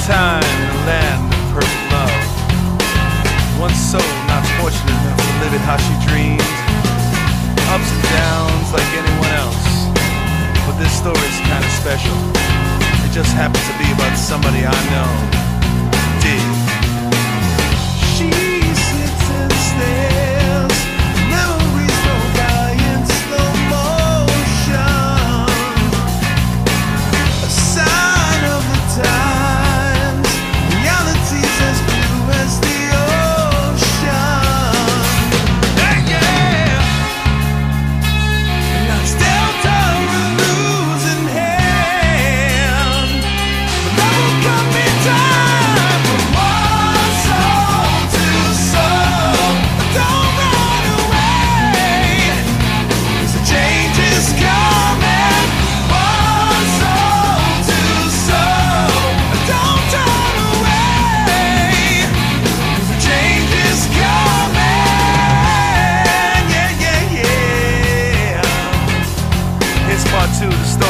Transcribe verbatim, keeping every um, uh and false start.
time in a land of perfect love. One soul not fortunate enough to live it how she dreamed. Ups and downs like anyone else. But this story's kinda special. It just happens to be about somebody I know. Dig. She sits and stares. Memories go by in slow motion. A sign of the times. Reality's as blue as the ocean. Hey, yeah. And I still don't lose in hand. But that will come in time. From one soul to soul. Don't run away. 'Cause the change is coming. One soul to soul. Don't turn away. 'Cause the change is coming. Yeah, yeah, yeah. Here's part two of the story.